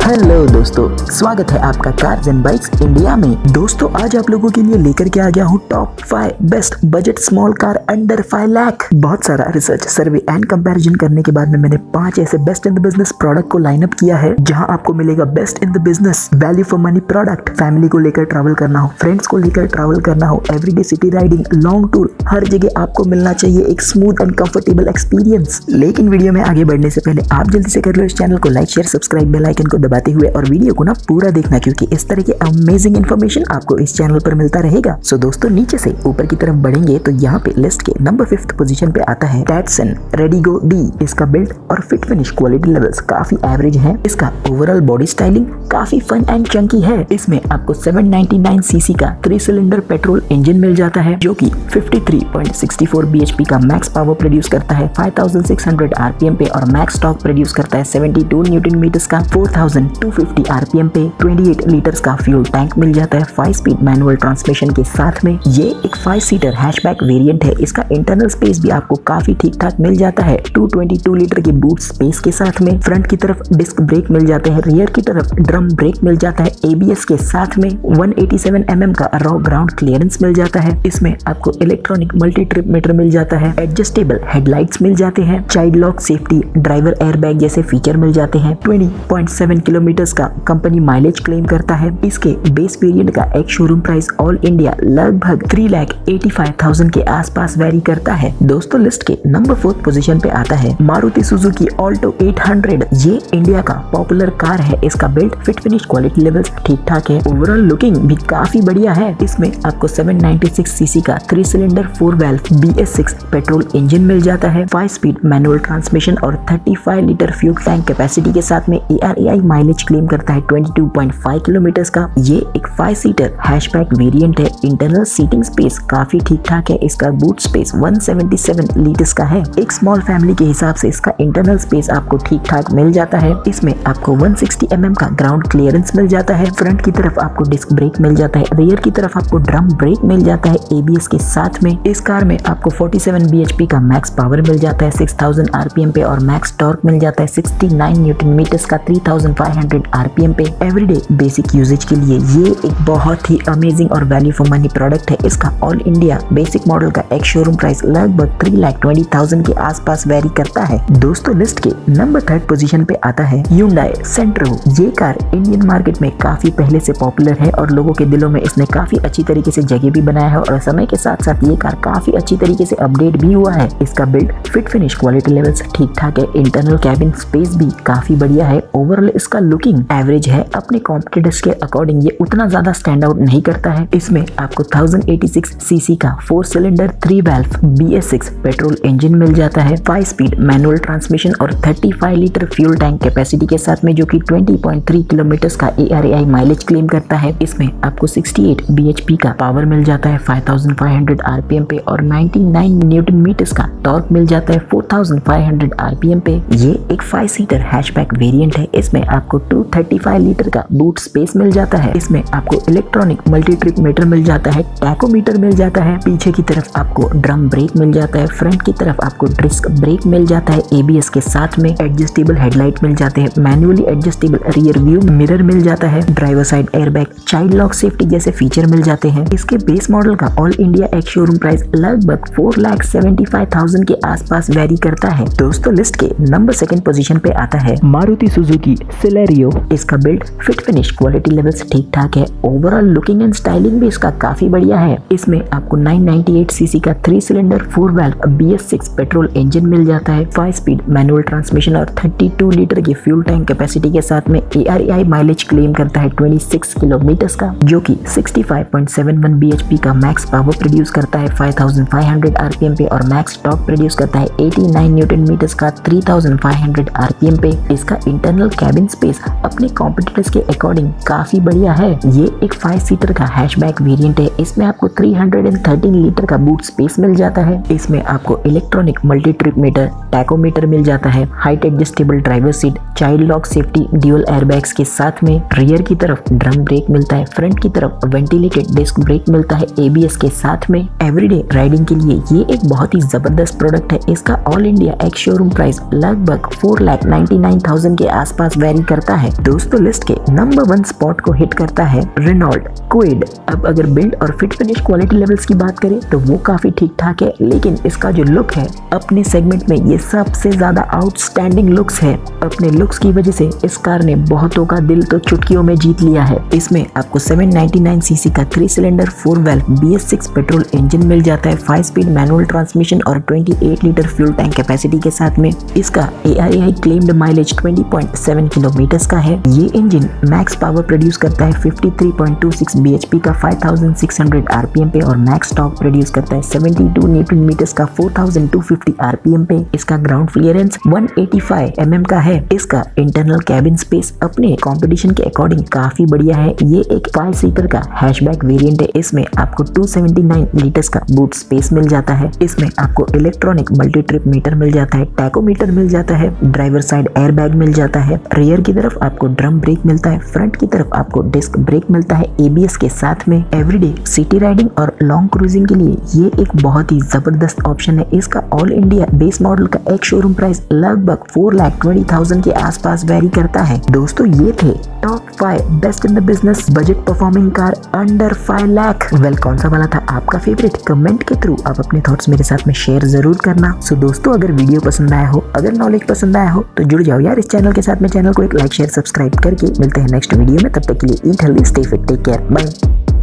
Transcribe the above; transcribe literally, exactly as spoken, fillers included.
Hello दोस्तों, स्वागत है आपका कार्स एंड बाइक्स इंडिया में। दोस्तों आज आप लोगों के लिए लेकर के आ गया हूँ top five best budget small car under five lakh. बहुत सारा रिसर्च, सर्वे एंड कंपैरिजन करने के बाद में मैंने पांच ऐसे best in the business product को लाइन अप किया है, जहां आपको मिलेगा best in the business value for money product. Family को लेकर ट्रैवल करना हो, फ्रेंड्स को लेकर ट्रैवल करना हो, everyday city riding, long tour, हर जगह आपको मिलना चाहिए एक स्मूथ एंड कंफर्टेबल एक्सपीरियंस। लेकिन वीडियो में आगे बढ़ने से पहले आप जल्दी से कर लो इस चैनल को like, share, subscribe, bell icon को दबाते हुए और वीडियो को ना पूरा देखना, क्योंकि इस तरह के अमेजिंग इन्फॉर्मेशन आपको इस चैनल पर मिलता रहेगा। सो दोस्तों नीचे से ऊपर की तरफ बढ़ेंगे तो यहाँ पे लिस्ट के नंबर फिफ्थ पोजीशन पे आता है डैटसन रेडिगो डी। इसका बिल्ड और फिट फिनिश क्वालिटी लेवल्स काफी एवरेज है। इसका ओवरऑल बॉडी स्टाइलिंग काफी फन एंड चंकी है। इसमें आपको सेवन नाइंटी नाइन सीसी का थ्री सिलेंडर पेट्रोल इंजन मिल जाता है, जो कि fifty three point six four BHP का मैक्स पावर प्रोड्यूस करता है five thousand six hundred RPM पे, और मैक्स टॉर्क प्रोड्यूस करता है सेवेंटी टू न्यूटन मीटर्स का four thousand two fifty RPM पे। ट्वेंटी एट लीटर्स का फ्यूल टैंक मिल जाता है फाइव स्पीड मैनुअल ट्रांसमिशन के साथ में। ये एक फाइव सीटर हैचबैक वेरिएंट है। इसका इंटरनल स्पेस भी आपको काफी ठीक ठाक मिल जाता है, टू ट्वेंटी टू लीटर की बूट स्पेस के साथ में। फ्रंट की तरफ डिस्क ब्रेक मिल जाते हैं, रियर की तरफ ड्रम ब्रेक मिल जाता है एबीएस के साथ में। One eighty seven M M का रॉ ग्राउंड क्लियरेंस मिल जाता है। इसमें आपको इलेक्ट्रॉनिक मल्टी ट्रिप मीटर मिल जाता है, एडजस्टेबल हेडलाइट्स मिल जाते हैं, child lock safety, driver airbag जैसे फीचर मिल जाते हैं। ट्वेंटी पॉइंट सेवन किलोमीटर का कंपनी माइलेज क्लेम करता है। इसके बेस वेरिएंट का एक शोरूम प्राइस ऑल इंडिया लगभग three lakh eighty five thousand के आसपास वेरी करता है। दोस्तों लिस्ट के नंबर फोर्थ पोजीशन पे आता है Maruti Suzuki Alto eight hundred. ये इंडिया का पॉपुलर कार है। इसका build, fit finish, quality levels ठीक ठाक है। ओवरऑल लुकिंग भी काफी बढ़िया है। इसमें आपको सेवन नाइंटी सिक्स सीसी का three cylinder four valve B S six petrol engine मिल जाता है, फाइव स्पीड मैनुअल ट्रांसमिशन और thirty five litre fuel tank capacity के साथ में। A R A I mileage claim करता है twenty two point five kilometre का। ये एक फाइव सीटर हैचबैक वेरिएंट है। इंटरनल सीटिंग स्पेस काफी ठीक ठाक है। इसका boot space one seventy seven litres का है। एक स्मॉल फैमिली के हिसाब से इसका इंटरनल स्पेस आपको ठीक ठाक मिल जाता है। इसमें आपको वन सिक्सटी एम एम का ग्राउंड क्लियरेंस मिल जाता है। फ्रंट की तरफ आपको डिस्क ब्रेक मिल जाता है, रियर की तरफ आपको ड्रम ब्रेक मिल जाता है एबीएस के साथ में। इस कार में आपको फोर्टी सेवन बीएचपी का मैक्स पावर मिल जाता है सिक्स थाउजेंड आरपीएम पे, और मैक्स टॉर्क मिल जाता है सिक्सटी नाइन न्यूटन मीटर्स का three thousand five hundred RPM पे। एवरीडे बेसिक यूजेज के लिए ये एक बहुत ही अमेजिंग और वैल्यू फॉर मनी प्रोडक्ट है। इसका ऑल इंडिया बेसिक मॉडल का एक शोरूम प्राइस लगभग थ्री लाख ट्वेंटी थाउजेंड के आसपास वेरी करता है। दोस्तों लिस्ट के नंबर थर्ड पोजीशन पे आता है Hyundai Santro। ये कार इंडियन मार्केट में काफी पहले से पॉपुलर है और लोगों के दिलों में इसने काफी अच्छी तरीके से जगह भी बनाया है, और समय के साथ साथ ये कार काफी अच्छी तरीके से अपडेट भी हुआ है। इसका build, fit finish, quality levels ठीक ठाक है। इंटरनल कैबिन स्पेस भी काफी बढ़िया है। ओवरऑल इसका लुकिंग एवरेज है। अपने कॉम्पिटिटर्स के अकॉर्डिंग ये उतना ज्यादा स्टैंड आउट नहीं करता है। इसमें आपको थाउजेंड एटी सिक्स सीसी का four cylinder three valve B S six petrol engine मिल जाता है, फाइव स्पीड मैनुअल ट्रांसमिशन और thirty five litre fuel tank capacity के साथ में, जो कि ट्वेंटी पॉइंट थ्री किलोमीटर का A R A I mileage claim करता है। इसमें आपको सिक्सटी एट बीएचपी का पावर मिल जाता है five thousand five hundred RPM पे, और नाइंटी नाइन न्यूटन मीटर्स का टॉर्क मिल जाता है four thousand five hundred RPM पे। ये एक फाइव सीटर हैचबैक वेरिएंट है। इसमें आपको टू थर्टी फाइव लीटर का बूट स्पेस मिल जाता है। इसमें आपको इलेक्ट्रॉनिक मल्टी ट्रिप मीटर मिल जाता है, टैकोमीटर मिल जाता है। पीछे की तरफ आपको ड्रम ब्रेक मिल जाता है। फ्रंट की तरफ आपको डिस्क ब्रेक मिल जाता है एबीएस के साथ में। एडजस्टेबल हेडलाइट मिल जाते हैं, manually adjustable rear view mirror मिल जाता है, driver side airbag, child lock safety जैसे फीचर मिल जाते हैं। इसके बेस मॉडल का ऑल इंडिया एक शोरूम प्राइस लगभग four lakh seventy five thousand के आसपास वेरी करता है। दोस्तों लिस्ट के नंबर सेकंड पोजीशन पे आता है मारुति सुजुकी सिलेरियो। इसका build, fit finish, quality levels ठीक ठाक है। ओवरऑल लुकिंग एंड स्टाइलिंग भी इसका काफी बढ़िया है। इसमें आपको नाइन नाइंटी एट सीसी का three cylinder four valve B S six petrol engine मिल जाता है, फाइव स्पीड मैनुअल ट्रांसमिशन और थर्टी टू लीटर की फ्यूल टैंक कैपेसिटी के साथ में। A R A I mileage claim करता है ट्वेंटी सिक्स किलोमीटर का, जो कि sixty five point seven one BHP का मैक्स पावर प्रोड्यूस करता है five thousand five hundred RPM पे, और मैक्स टॉर्क प्रोड्यूस करता है एटी नाइन न्यूटन मीटर्स का three thousand five hundred RPM पे। इसका इंटरनल कैबिन स्पेस अपने कॉम्पिटिटर्स के अकॉर्डिंग काफी बढ़िया है। ये एक फाइव सीटर का हैचबैक वेरिएंट है। इसमें आपको थ्री हंड्रेड थर्टीन लीटर का बूट स्पेस मिल जाता है। इसमें आपको electronic multi trip meter, tachometer मिल जाता है, height adjustable driver seat, child lock safety, dual airbags के साथ में। रियर की तरफ ड्रम ब्रेक मिलता है, फ्रंट की तरफ वेंटिलेटेड डिस्क ब्रेक मिलता है एबीएस के साथ में। एवरीडे राइडिंग के लिए ये एक बहुत ही जबरदस्त प्रोडक्ट है। इसका ऑल इंडिया एक शोरूम प्राइस लगभग four lakh ninety nine thousand के आसपास वेरी करता है। दोस्तों लिस्ट के नंबर वन स्पॉट को हिट करता है रेनॉल्ट क्विड। अब अगर बिल्ड और फिट फिनिश क्वालिटी लेवल्स की बात करें तो वो काफी ठीक ठाक है, लेकिन इसका जो लुक है अपने सेगमेंट में ये सबसे ज्यादा आउटस्टैंडिंग लुक्स है। अपने लुक्स की वजह से इस कार ने बहुतों का दिल तो चुटकियों में जीत लिया है। इसमें आपको सात सौ निन्यानवे सीसी का three cylinder four valve B S six petrol engine मिल जाता है, फाइव स्पीड मैनुअल ट्रांसमिशन और अट्ठाईस लीटर फ्यूल टैंक कैपेसिटी के साथ में। इसका A R I claimed mileage बीस पॉइंट सात किलोमीटर का है। ये इंजन मैक्स पावर प्रोड्यूस करता है तिरेपन पॉइंट दो छह बी एच पी का पाँच हज़ार छह सौ आर पी एम पे और मैक्स टॉर्क प्रोड्यूस करता है बहत्तर न्यूटन मीटर्स का चार हज़ार दो सौ पचास आर पी एम पे। इसका ग्राउंड क्लियरेंस एक सौ पचासी एम एम का है। इसका इंटरनल कैबिन स्पेस अपने कंपटीशन के अकॉर्डिंग काफी बढ़िया है। ये एक फाइव सीटर का हैचबैक वेरिएंट है। इसमें आपको दो सौ उन्यासी लीटर्स का बूट स्पेस मिल जाता है। इसमें आपको इलेक्ट्रॉनिक मल्टी ट्रिप मीटर मिल जाता है, टैकोमीटर मिल जाता है, ड्राइवर साइड एयरबैग मिल जाता है, रियर की तरफ आपको ड्रम ब्रेक मिलता है, फ्रंट की तरफ आपको डिस्क ब्रेक मिलता है ए बी एस के साथ में। एवरीडे सिटी राइडिंग और लॉन्ग क्रूजिंग के लिए ये एक बहुत ही जबरदस्त ऑप्शन है। इसका ऑल इंडिया बेस मॉडल का एक शोरूम प्राइस लगभग फोर लाख ट्वेंटी थाउजेंड के आसपास वेरी करता है। दोस्तों ये थे top five best in the business budget performing car under five lakh. Well कौन सा वाला था आपका फेवरेट? कमेंट के थ्रू आप अपने थॉट्स मेरे साथ में शेयर जरूर करना। सो दोस्तों अगर वीडियो पसंद आया हो, अगर नॉलेज पसंद आया हो तो जुड़ जाओ यार इस चैनल के साथ में। चैनल को एक लाइक शेयर सब्सक्राइब करके मिलते हैं नेक्स्ट वीडियो में। तब तक के लिए eat healthy, stay fit, take care, bye.